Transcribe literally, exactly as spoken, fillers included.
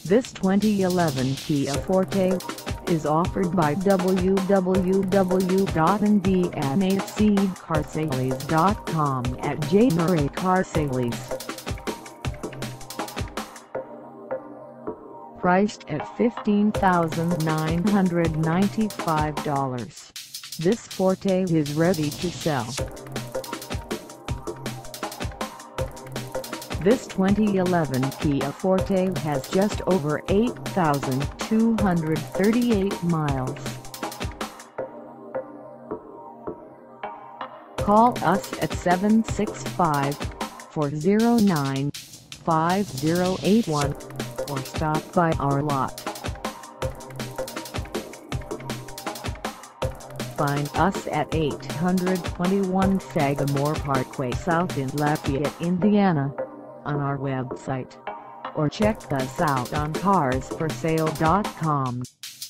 This twenty eleven Kia Forte is offered by w w w dot indiana car sales dot com at January Car Sales. Priced at fifteen thousand nine hundred ninety-five dollars, this Forte is ready to sell. This twenty eleven Kia Forte has just over eight thousand two hundred thirty-eight miles. Call us at seven six five, four zero nine, five zero eight one or stop by our lot. Find us at eight twenty-one Sagamore Parkway South in Lafayette, Indiana, on our website, or check us out on cars for sale dot com.